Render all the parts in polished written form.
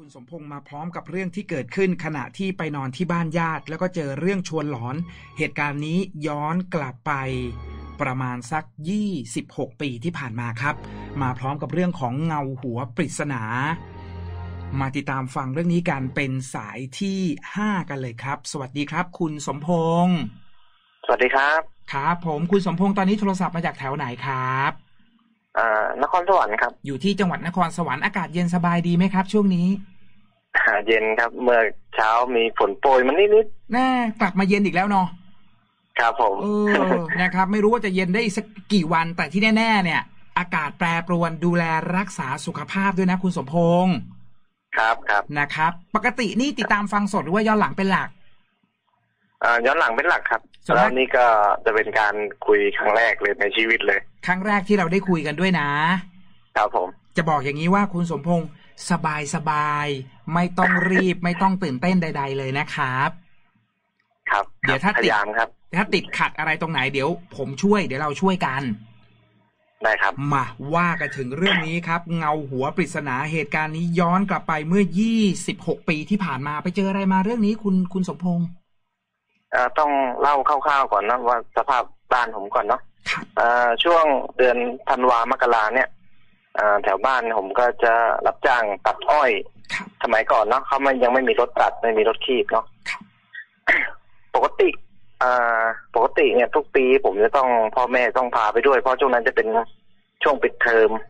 คุณสมพงษ์มาพร้อมกับเรื่องที่เกิดขึ้นขณะที่ไปนอนที่บ้านญาติแล้วก็เจอเรื่องชวนหลอนเหตุการณ์นี้ย้อนกลับไปประมาณสัก26 ปีที่ผ่านมาครับมาพร้อมกับเรื่องของเงาหัวปริศนามาติดตามฟังเรื่องนี้กันเป็นสายที่5กันเลยครับสวัสดีครับคุณสมพงษ์สวัสดีครับครับผมคุณสมพงษ์ตอนนี้โทรศัพท์มาจากแถวไหนครับนครสวรรค์ครับอยู่ที่จังหวัดนครสวรรค์อากาศเย็นสบายดีไหมครับช่วงนี้เย็นครับเมื่อเช้ามีฝนโปรยมันนิดๆแน่กลับมาเย็นอีกแล้วเนาะครับผมนะครับไม่รู้ว่าจะเย็นได้สักกี่วันแต่ที่แน่ๆเนี่ยอากาศแปรปรวนดูแลรักษาสุขภาพด้วยนะคุณสมพงษ์ครับครับนะครับปกตินี่ติดตามฟังสดหรือว่าย้อนหลังเป็นหลักย้อนหลังเป็นหลักครับแล้วนี่ก็จะเป็นการคุยครั้งแรกเลยในชีวิตเลยครั้งแรกที่เราได้คุยกันด้วยนะครับผมจะบอกอย่างนี้ว่าคุณสมพงษ์สบายไม่ต้องรีบไม่ต้องตื่นเต้นใดๆเลยนะครับครับเดี๋ยวถ้าติดขัดอะไรตรงไหนเดี๋ยวผมช่วยเดี๋ยวเราช่วยกันได้ครับมาว่ากันถึงเรื่องนี้ครับเงาหัวปริศนาเหตุการณ์นี้ย้อนกลับไปเมื่อ26 ปีที่ผ่านมาไปเจออะไรมาเรื่องนี้คุณสมพงษ์ต้องเล่าคร่าวๆก่อนนะว่าสภาพบ้านผมก่อนเนาะช่วงเดือนธันวามกราเนี่ยแถวบ้านผมก็จะรับจ้างตัดอ้อยสมัยก่อนเนาะเขามันยังไม่มีรถตัดไม่มีรถคีบเนาะปกติเนี่ยทุกปีผมจะต้องพ่อแม่ต้องพาไปด้วยเพราะช่วงนั้นจะเป็นช่วงปิดเทอม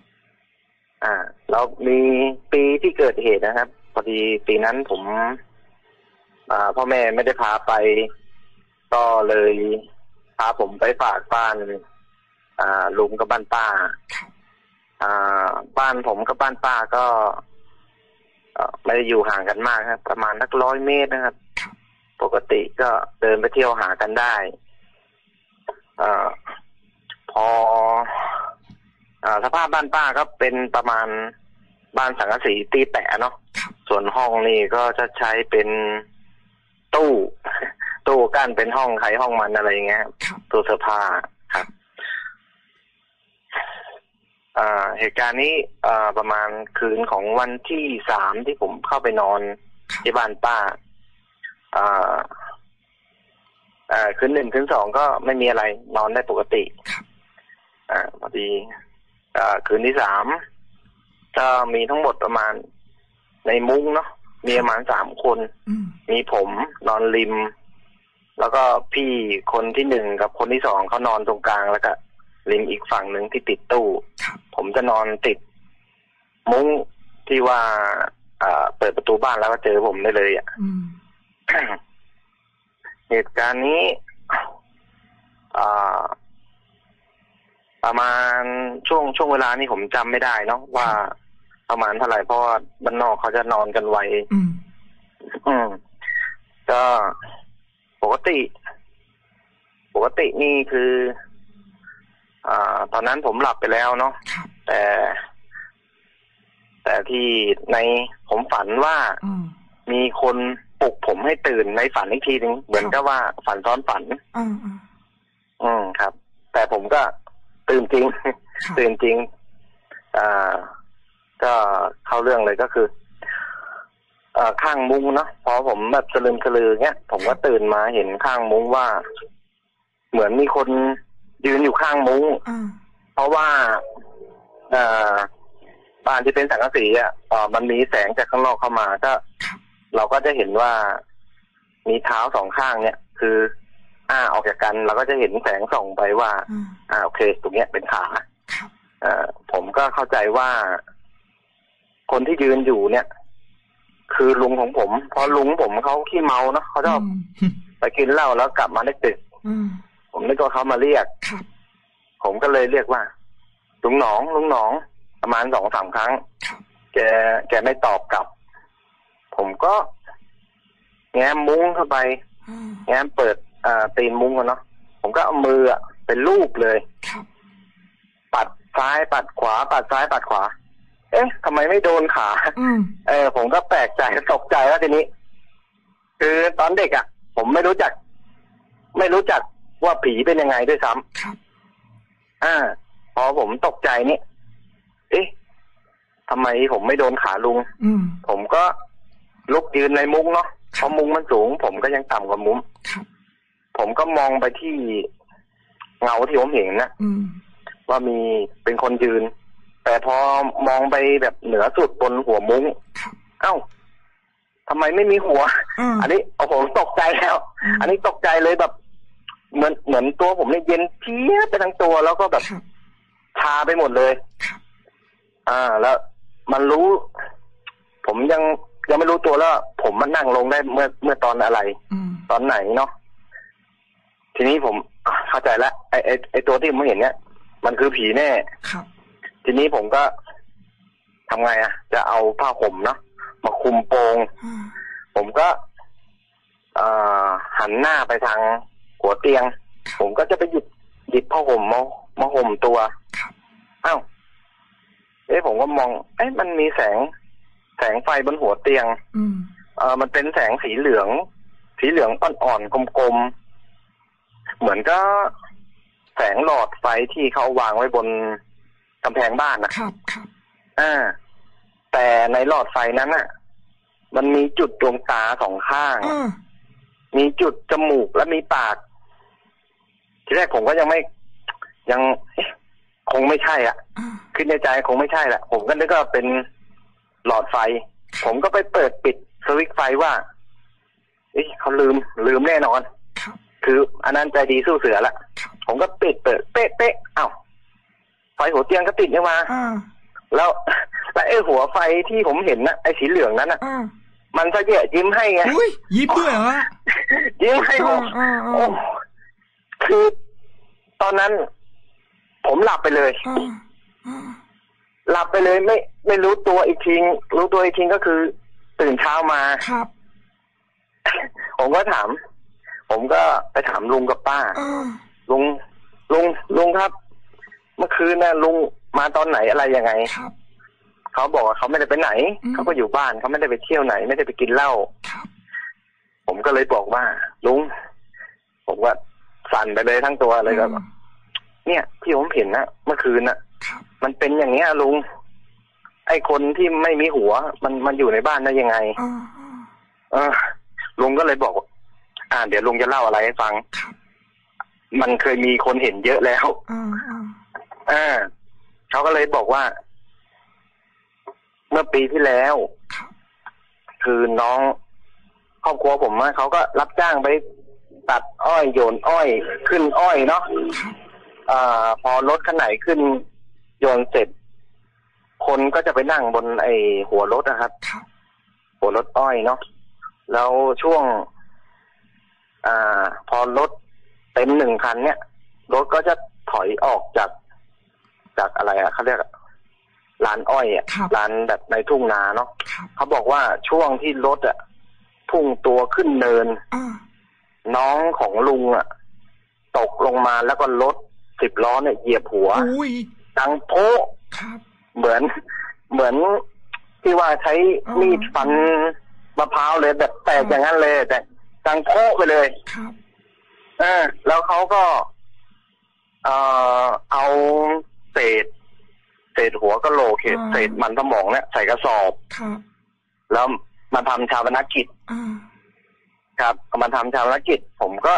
แล้วมีปีที่เกิดเหตุนะครับพอดีปีนั้นผมพ่อแม่ไม่ได้พาไปก็เลยพาผมไปฝากบ้านลุงกับบ้านป้าบ้านผมกับบ้านป้าก็ไม่ได้อยู่ห่างกันมากครับประมาณสัก100 เมตรนะครับปกติก็เดินไปเที่ยวหากันได้พอสภาพบ้านป้าก็เป็นประมาณบ้านสังกะสีตีแปะเนาะส่วนห้องนี่ก็จะใช้เป็นตู้กั้นเป็นห้องใครห้องมันอะไรอย่างเงี้ยตู้เสื้อผ้าครับเหตุการณ์นี้ประมาณคืนของวันที่3ที่ผมเข้าไปนอนที่บ้านป้าคืน1 คืน 2ก็ไม่มีอะไรนอนได้ปกติพอดีคืนที่3ก็มีทั้งหมดประมาณในมุ้งเนาะมีประมาณ3 คนมีผมนอนริมแล้วก็พี่คนที่1กับคนที่2เขานอนตรงกลางแล้วก็ริมอีกฝั่งหนึ่งที่ติดตู้ผมจะนอนติดมุ้งที่ว่าเปิดประตูบ้านแล้วก็เจอผมได้เลยเหตุการณ์นี้ประมาณช่วงเวลานี้ผมจำไม่ได้เนาะว่าประมาณเท่าไหร่เพราะว่าบ้านนอกเขาจะนอนกันไวก็ปกตินี่คือตอนนั้นผมหลับไปแล้วเนาะแต่ที่ในผมฝันว่ามีคนปลุกผมให้ตื่นในฝันอีกทีนึงเหมือนกับว่าฝันซ้อนฝันครับ แต่ผมก็ตื่นจริงก็เข้าเรื่องเลยก็คือข้างมุ้งเนาะพอผมแบบสลึมสลือเงี้ยผมก็ตื่นมาเห็นข้างมุ้งว่าเหมือนมีคนยืนอยู่ข้างมุ้งเพราะว่าบ้านที่เป็นสังกะสีมันมีแสงจากข้างนอกเข้ามาก็เราก็จะเห็นว่ามีเท้า2 ข้างเนี่ยคือออกจากกันเราก็จะเห็นแสงส่องไปว่าโอเคตรงเนี้ยเป็นขาผมก็เข้าใจว่าคนที่ยืนอยู่เนี่ยคือลุงของผมเพราะลุงผมเขาขี้เมาเนาะเขาชอบไปกินเหล้าแล้วกลับมาดึกผมนึกว่าเขามาเรียกผมก็เลยเรียกว่าลุงหนองประมาณ2-3 ครั้งแกไม่ตอบกลับผมก็แง้มมุ้งเข้าไปแง้มเปิดตีนมุ้งกันเนาะผมก็เอามือเป็นลูกเลยปัดซ้ายปัดขวาปัดซ้ายปัดขวาเอ๊ะทำไมไม่โดนขาผมก็แปลกใจตกใจแล้วทีนี้คือตอนเด็กผมไม่รู้จักว่าผีเป็นยังไงด้วยซ้ำพอผมตกใจนี่เอ๊ะททำไมผมไม่โดนขาลุงผมก็ลุกยืนในมุ้งเนาะเพราะมุ้งมันสูงผมก็ยังต่ำกว่ามุ้งผมก็มองไปที่เงาที่ผมเห็นนะว่ามีเป็นคนยืนแต่พอมองไปแบบเหนือสุดบนหัวมุ้งเอ้าทำไมไม่มีหัวอันนี้โอ้โหตกใจแล้วอันนี้ตกใจเลยแบบเหมือนตัวผมเนี่ยเย็นเพี้ยไปทั้งตัวแล้วก็แบบชาไปหมดเลยแล้วมันรู้ผมยังไม่รู้ตัวแล้วผมมันนั่งลงได้เมื่อตอนอะไรตอนไหนเนาะทีนี้ผมเข้าใจแล้วไอตัวที่ผมเห็นเนี่ยมันคือผีแน่ทีนี้ผมก็ทำไงจะเอาผ้าห่มเนาะมาคลุมโปงผมก็หันหน้าไปทางหัวเตียงผมก็จะไปหยิบผ้าห่มมาห่มตัวอ้าวผมก็มองมันมีแสงไฟบนหัวเตียงมันเป็นแสงสีเหลืองอ่อนๆกลมๆเหมือนก็แสงหลอดไฟที่เขาวางไว้บนกำแพงบ้านนะครับแต่ในหลอดไฟนั้นน่ะมันมีจุดดวงตาสองข้างมีจุดจมูกและมีปากทีแรกผมก็ยังคงไม่ใช่คิดในใจคงไม่ใช่แหละผมก็นึกว่าเป็นหลอดไฟผมก็ไปเปิดปิดสวิตช์ไฟว่าเขาลืมแน่นอนคืออันนั้นใจดีสู้เสือละผมก็ปิดเปิดเป๊ะอ้าวไฟหัวเตียงก็ติดนี่มาแล้วไอ้หัวไฟที่ผมเห็นนะไอ้สีเหลืองนั้นมันจะยิ้มให้ไงยิ้มด้วยเหรอยิ้มให้ผมคือตอนนั้นผมหลับไปเลยไม่รู้ตัวอีกทีก็คือตื่นเช้ามาครับผมก็ไปถามลุงกับป้าลุงครับเมื่อคืนน่ะลุงมาตอนไหนอะไรยังไงเขาบอกว่าเขาไม่ได้ไปไหนเขาก็อยู่บ้านเขาไม่ได้ไปเที่ยวไหนไม่ได้ไปกินเหล้าผมก็เลยบอกว่าลุงผมว่าสั่นไปเลยทั้งตัวเลยครับเนี่ยที่ผมเห็นนะเมื่อคืนน่ะมันเป็นอย่างเงี้ยลุงไอ้คนที่ไม่มีหัวมันอยู่ในบ้านได้ยังไงลุงก็เลยบอกเดี๋ยวลุงจะเล่าอะไรให้ฟังมันเคยมีคนเห็นเยอะแล้วเขาก็เลยบอกว่าเมื่อปีที่แล้วคือน้องครอบครัวผมเขาก็รับจ้างไปตัดอ้อยโยนอ้อยขึ้นอ้อยเนาะพอรถคันไหนขึ้นโยนเสร็จคนก็จะไปนั่งบนไอ้หัวรถนะครับหัวรถอ้อยเนาะแล้วช่วงพอรถเต็ม1 คันเนี่ยรถก็จะถอยออกจากอะไรเขาเรียกลานอ้อยลานแบบในทุ่งนาเนาะเขาบอกว่าช่วงที่รถพุ่งตัวขึ้นเนินน้องของลุงตกลงมาแล้วก็รถ10 ล้อเนี่ยเหยียบหัวดังโป๊ะเหมือนที่ว่าใช้มีดฟันมะพร้าวเลยแบบแตกอย่างนั้นเลยแต่ดังโป๊ะไปเลยแล้วเขาก็เอาเศษหัวกะโหลกเศษมันสมองเนี่ยใส่กระสอบแล้วมาทำชาปนกิจครับมาทำชาปนกิจผมก็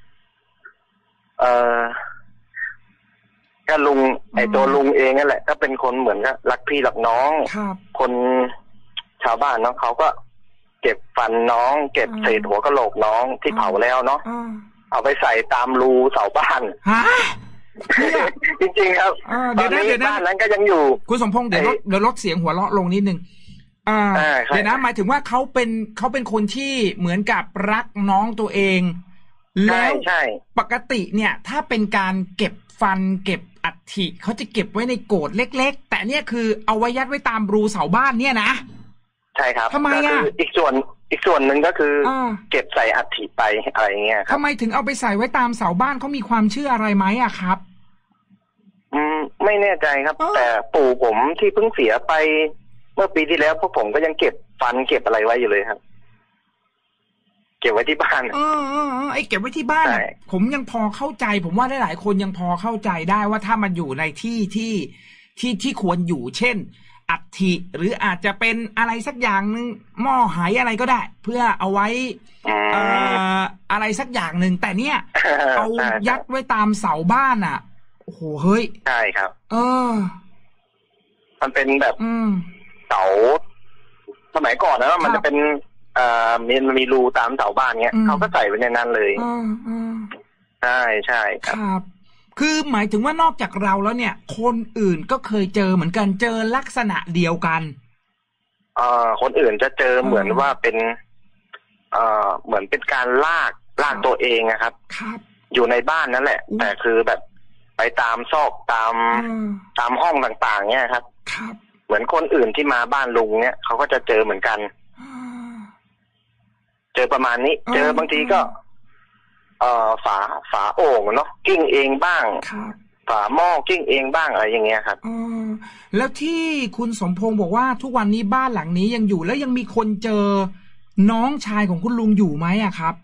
ก็ลุงไอตัวลุงเองนั่นแหละก็เป็นคนเหมือนกับรักพี่รักน้องคนชาวบ้านเนาะเขาก็เก็บฟันน้องเก็บเศษหัวกะโหลกน้องที่เผาแล้วเนาะเอาไปใส่ตามรูเสาบ้านจริงๆครับเดี๋ยวนะบ้านนั้นก็ยังอยู่คุณสมพงษ์เดี๋ยวลดเสียงหัวเราะลงนิดนึงเดี๋ยวนะหมายถึงว่าเขาเป็นคนที่เหมือนกับรักน้องตัวเองแล้วปกติเนี่ยถ้าเป็นการเก็บฟันเก็บอัฐิเขาจะเก็บไว้ในโกรธเล็กๆแต่เนี่ยคือเอาไว้ยัดไว้ตามรูเสาบ้านเนี่ยนะใช่ครับทำไมอีกส่วนหนึ่งก็คือเก็บใส่อัฐิไปอะไรเงี้ยทำไมถึงเอาไปใส่ไว้ตามเสาบ้านเขามีความเชื่ออะไรไหมครับไม่แน่ใจครับแต่ปู่ผมที่เพิ่งเสียไปเมื่อปีที่แล้วพวกผมก็ยังเก็บฟันเก็บอะไรไว้อยู่เลยครับเก็บไว้ที่บ้านไอ้เก็บไว้ที่บ้านผมยังพอเข้าใจผมว่าหลายๆคนยังพอเข้าใจได้ว่าถ้ามันอยู่ในที่ควรอยู่เช่นอัฐิหรืออาจจะเป็นอะไรสักอย่างนึงหม้อหายอะไรก็ได้เพื่อเอาไว้อะไรสักอย่างหนึ่งแต่เนี่ยเอายัดไว้ตามเสาบ้านอ่ะโอ้โหเฮ้ยใช่ครับมันเป็นแบบเสาสมัยก่อนนะมันจะเป็นมีรูตามเสาบ้านเงี้ยเขาก็ใส่ไว้ในนั้นเลยใช่ใช่ครับคือหมายถึงว่านอกจากเราแล้วเนี่ยคนอื่นก็เคยเจอเหมือนกันเจอลักษณะเดียวกันคนอื่นจะเจอเหมือนว่าเป็นเหมือนเป็นการลากตัวเองนะครับอยู่ในบ้านนั่นแหละแต่คือแบบไปตามซอกตามห้องต่างๆเนี่ยครับเหมือนคนอื่นที่มาบ้านลุงเนี่ยเขาก็จะเจอเหมือนกันเจอประมาณนี้เจอบางทีก็ฝาโอ่งเนาะกิ้งเองบ้างฝาหม้อกิ้งเองบ้างอะไรอย่างเงี้ยครับแล้วที่คุณสมพงษ์บอกว่าทุกวันนี้บ้านหลังนี้ยังอยู่แล้วยังมีคนเจอน้องชายของคุณลุงอยู่ไหมอะครับ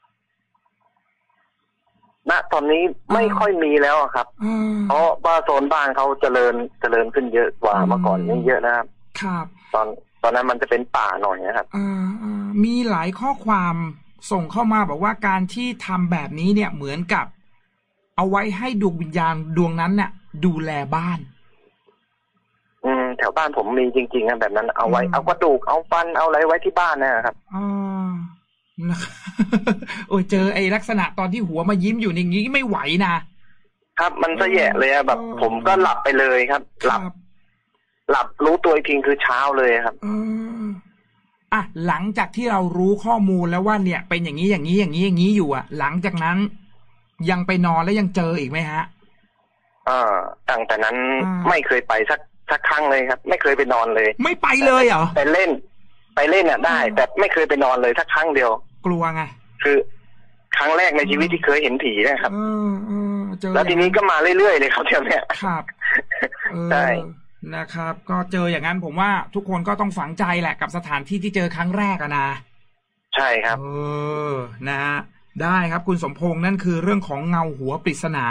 ณตอนนี้ไม่ค่อยมีแล้วครับเพราะว่าโซนบ้านเขาเจริญขึ้นเยอะกว่าเมื่อก่อนนี่เยอะนะครับครับตอนนั้นมันจะเป็นป่าหน่อยนะครับมีหลายข้อความส่งเข้ามาบอกว่าการที่ทำแบบนี้เนี่ยเหมือนกับเอาไว้ให้ดวงวิญญาณดวงนั้นเนี่ยดูแลบ้านแถวบ้านผมมีจริงๆนะแบบนั้นเอาไว้เอากระดูกเอาฟันเอาอะไรไว้ที่บ้านนะครับโอ้ยเจอไอ้ลักษณะตอนที่หัวมายิ้มอยู่อย่างนี้ไม่ไหวนะครับมันจะแย่เลยอะแบบผมก็หลับไปเลยครับหลับรู้ตัวอีกทีคือเช้าเลยครับหลังจากที่เรารู้ข้อมูลแล้วว่าเนี่ยเป็นอย่างนี้อย่างนี้อย่างนี้อย่างนี้อยู่หลังจากนั้นยังไปนอนแล้วยังเจออีกไหมฮะตั้งแต่นั้นไม่เคยไปสักครั้งเลยครับไม่เคยไปนอนเลยไม่ไปเลยเหรอไปเล่นได้แต่ไม่เคยไปนอนเลยสักครั้งเดียวกลัวไงคือครั้งแรกในชีวิตที่เคยเห็นผีนะครับแล้วทีนี้ก็มาเรื่อยๆเลยครับเที่ยวเนี้ยครับใช่นะครับก็เจออย่างนั้นผมว่าทุกคนก็ต้องฝังใจแหละกับสถานที่ที่เจอครั้งแรกนะใช่ครับนะฮะได้ครับคุณสมพงษ์นั่นคือเรื่องของเงาหัวปริศนา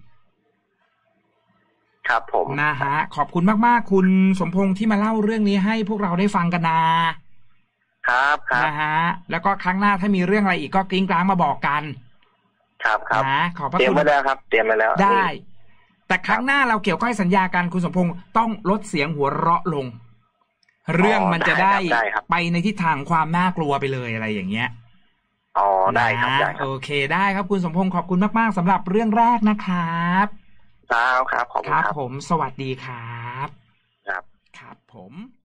ครับผมนะฮะขอบคุณมากๆคุณสมพงษ์ที่มาเล่าเรื่องนี้ให้พวกเราได้ฟังกันนะครับนะฮะแล้วก็ครั้งหน้าถ้ามีเรื่องอะไรอีกก็กริ้งกลางมาบอกกันครับนะขอบพระคุณเตรียมไว้แล้วครับเตรียมไว้แล้วได้แต่ครั้งหน้าเราเกี่ยวกับสัญญากันคุณสมพงษ์ต้องลดเสียงหัวเราะลงเรื่องมันจะได้ไปในทิศทางความน่ากลัวไปเลยอะไรอย่างเงี้ยได้ครับโอเคได้ครับคุณสมพงษ์ขอบคุณมากๆสำหรับเรื่องแรกนะครับครับขอบคุณครับผมสวัสดีครับครับครับผม